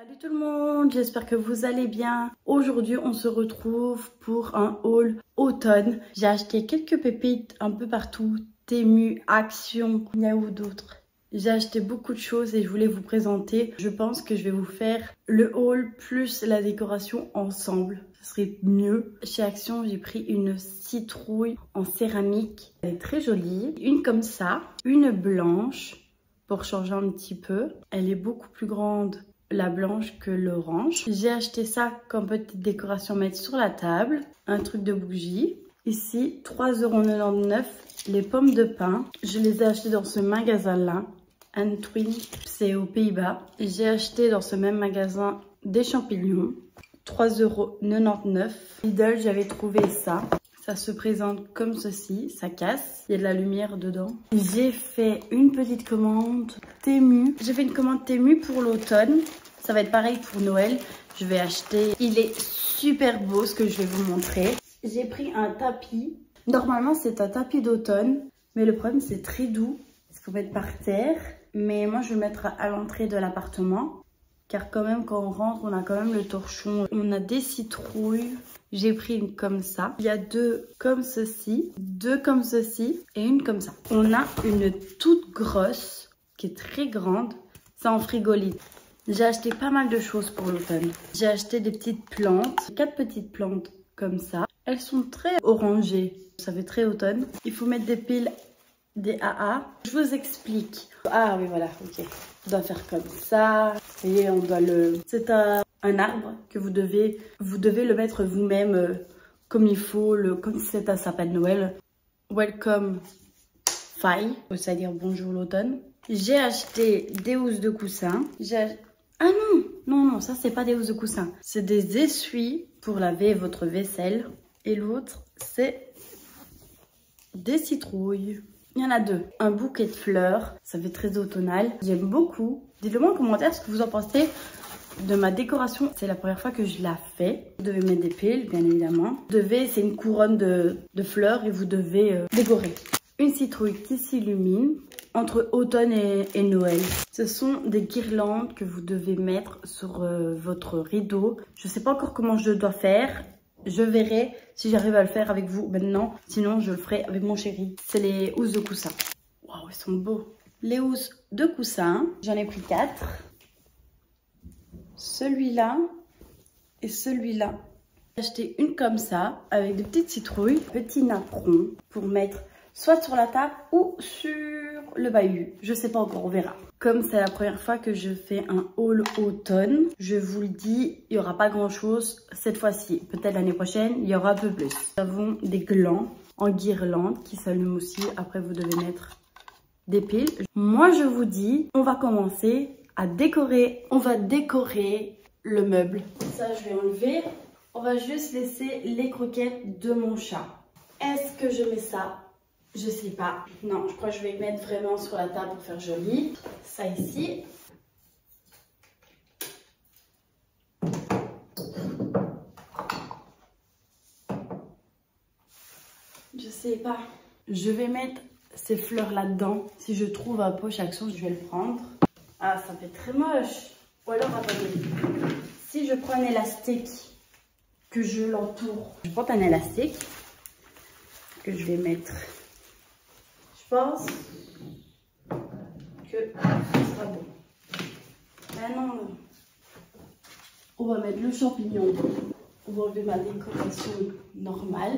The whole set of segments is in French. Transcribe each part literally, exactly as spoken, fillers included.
Salut tout le monde, j'espère que vous allez bien. Aujourd'hui, on se retrouve pour un haul automne. J'ai acheté quelques pépites un peu partout. Temu, Action, il y a où d'autres? J'ai acheté beaucoup de choses et je voulais vous présenter. Je pense que je vais vous faire le haul plus la décoration ensemble. Ce serait mieux. Chez Action, j'ai pris une citrouille en céramique. Elle est très jolie. Une comme ça, une blanche pour changer un petit peu. Elle est beaucoup plus grande, la blanche, que l'orange. J'ai acheté ça comme petite décoration à mettre sur la table. Un truc de bougie. Ici, trois euros quatre-vingt-dix-neuf, les pommes de pin. Je les ai achetées dans ce magasin-là. Antwin, c'est aux Pays-Bas. J'ai acheté dans ce même magasin des champignons. trois euros quatre-vingt-dix-neuf. Lidl, j'avais trouvé ça. Ça se présente comme ceci, ça casse. Il y a de la lumière dedans. J'ai fait une petite commande Temu. J'ai fait une commande Temu pour l'automne. Ça va être pareil pour Noël. Je vais acheter. Il est super beau ce que je vais vous montrer. J'ai pris un tapis. Normalement, c'est un tapis d'automne. Mais le problème, c'est très doux. Il faut mettre par terre. Mais moi, je vais le mettre à l'entrée de l'appartement. Car quand même, quand on rentre, on a quand même le torchon. On a des citrouilles. J'ai pris une comme ça. Il y a deux comme ceci, deux comme ceci et une comme ça. On a une toute grosse qui est très grande. C'est en frigolite. J'ai acheté pas mal de choses pour l'automne. J'ai acheté des petites plantes, quatre petites plantes comme ça. Elles sont très orangées. Ça fait très automne. Il faut mettre des piles, des A A. Je vous explique. Ah oui, voilà, ok. On doit faire comme ça. Vous voyez, on doit le... C'est un... un arbre que vous devez, vous devez le mettre vous-même euh, comme il faut, le, comme si c'était un sapin de Noël. Welcome Faille, c'est-à-dire bonjour l'automne. J'ai acheté des housses de coussin. Ah non, non, non, ça c'est pas des housses de coussin. C'est des essuies pour laver votre vaisselle. Et l'autre, c'est des citrouilles. Il y en a deux. Un bouquet de fleurs, ça fait très automnal. J'aime beaucoup. Dites-le moi en commentaire ce que vous en pensez de ma décoration. C'est la première fois que je la fais. Vous devez mettre des piles, bien évidemment. Vous devez, c'est une couronne de, de fleurs et vous devez euh, décorer. Une citrouille qui s'illumine entre automne et, et Noël. Ce sont des guirlandes que vous devez mettre sur euh, votre rideau. Je ne sais pas encore comment je dois faire. Je verrai si j'arrive à le faire avec vous maintenant. Sinon, je le ferai avec mon chéri. C'est les housses de coussin. Waouh, ils sont beaux. Les housses de coussin, j'en ai pris quatre. Celui-là et celui-là. J'ai acheté une comme ça avec des petites citrouilles, petits napperons pour mettre soit sur la table ou sur le bahut. Je sais pas encore, on verra. Comme c'est la première fois que je fais un haul automne, je vous le dis, il n'y aura pas grand chose cette fois-ci. Peut-être l'année prochaine, il y aura un peu plus. Nous avons des glands en guirlande qui s'allument aussi. Après, vous devez mettre des piles. Moi, je vous dis, on va commencer à décorer. On va décorer le meuble. Ça, je vais enlever. On va juste laisser les croquettes de mon chat. Est-ce que je mets ça? Je sais pas. Non, je crois que je vais mettre vraiment sur la table pour faire joli. Ça ici. Je sais pas. Je vais mettre ces fleurs là-dedans. Si je trouve un pot chaque chose, je vais le prendre. Ah, ça fait très moche. Ou alors, attendez. Si je prends un élastique, que je l'entoure. Je prends un élastique que je vais mettre. Je pense que ce sera bon. Ah non, non. On va mettre le champignon. On va enlever ma décoration normale.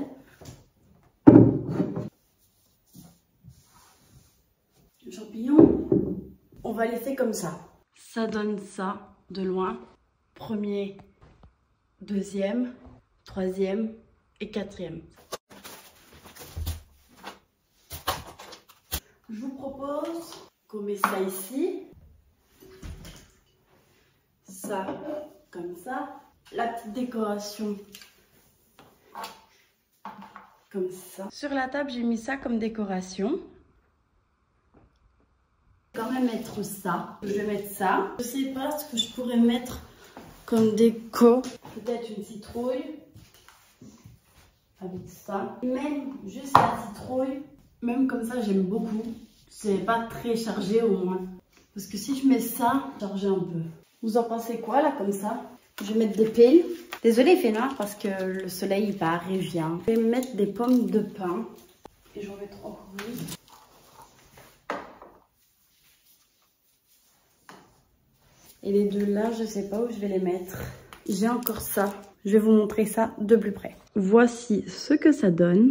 Le champignon, on va laisser comme ça. Ça donne ça de loin. Premier, deuxième, troisième et quatrième. Je vous propose qu'on met ça ici. Ça, comme ça. La petite décoration. Comme ça. Sur la table, j'ai mis ça comme décoration. Quand même mettre ça. Je vais mettre ça. Je sais pas ce que je pourrais mettre comme déco. Peut-être une citrouille. Avec ça. Même juste la citrouille. Même comme ça, j'aime beaucoup. C'est pas très chargé au moins. Parce que si je mets ça, chargé un peu. Vous en pensez quoi là comme ça? Je vais mettre des piles. Désolée il fait noir parce que le soleil il part et vient. Je vais mettre des pommes de pin. Et j'en vais mettre encore une. Et les deux là, je sais pas où je vais les mettre. J'ai encore ça. Je vais vous montrer ça de plus près. Voici ce que ça donne.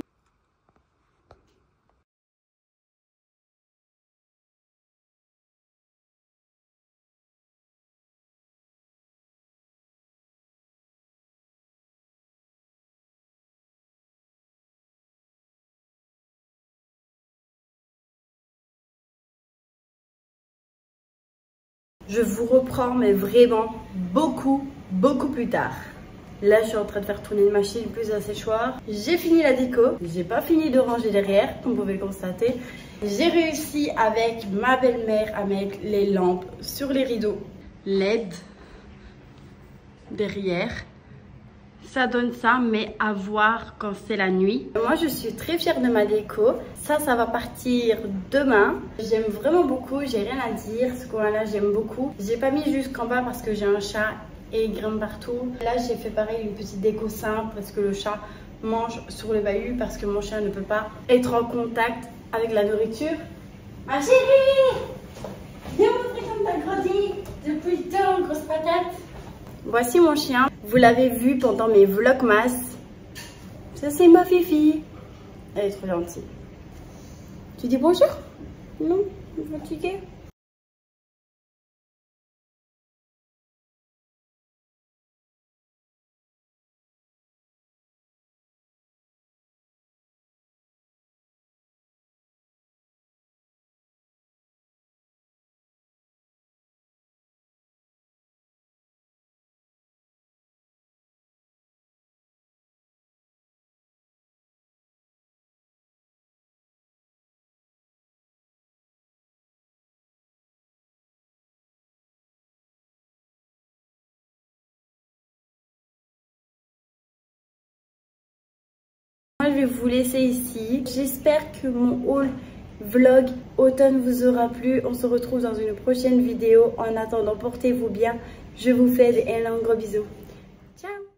Je vous reprends, mais vraiment beaucoup, beaucoup plus tard. Là, je suis en train de faire tourner une machine plus à séchoir. J'ai fini la déco. J'ai pas fini de ranger derrière, comme vous pouvez le constater. J'ai réussi avec ma belle-mère à mettre les lampes sur les rideaux L E D derrière. Ça donne ça, mais à voir quand c'est la nuit. Moi, je suis très fière de ma déco. Ça, ça va partir demain. J'aime vraiment beaucoup, j'ai rien à dire. Ce coin-là, j'aime beaucoup. J'ai pas mis jusqu'en bas parce que j'ai un chat et il grimpe partout. Là, j'ai fait pareil, une petite déco simple parce que le chat mange sur le bahut parce que mon chien ne peut pas être en contact avec la nourriture. Ma chérie! Viens montrer comme t'as grandi depuis le temps, grosse patate. Voici mon chien. Vous l'avez vu pendant mes vlogmas. Ça, c'est ma Fifi. Elle est trop gentille. Tu dis bonjour? Non? Tu es fatiguée? Moi, je vais vous laisser ici. J'espère que mon haul vlog automne vous aura plu. On se retrouve dans une prochaine vidéo. En attendant, portez-vous bien. Je vous fais un gros bisou. Ciao!